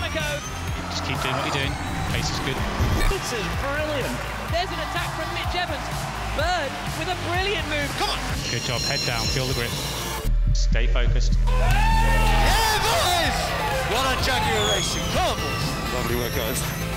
Monaco. Just keep doing what you're doing. Pace is good. This is brilliant. There's an attack from Mitch Evans. Bird with a brilliant move. Come on. Good job. Head down. Feel the grip. Stay focused. Yeah, boys! Well done, Jaguar Racing. Marvellous. Lovely work, guys.